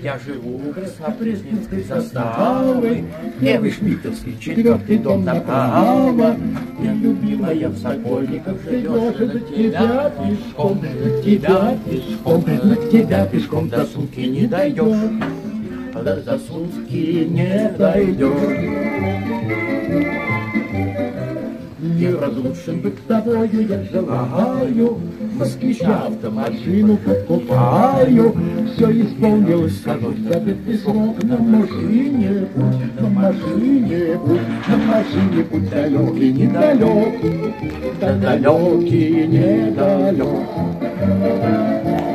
Я живу за Пресненской заставой, левый Шмидтовский, четвертый дом направо. Я, любимая, в Сокольниках живешь, до тебя пешком, до тебя пешком до сутки не дойдешь, до сутки не дойдешь. Неразлучным быть тобою я желаю, москвича автомашину покупаю. Все исполнилось, скажу тебе письмо. На машине путь, на машине путь, на машине путь далекий, недалек, да далекий, недалек.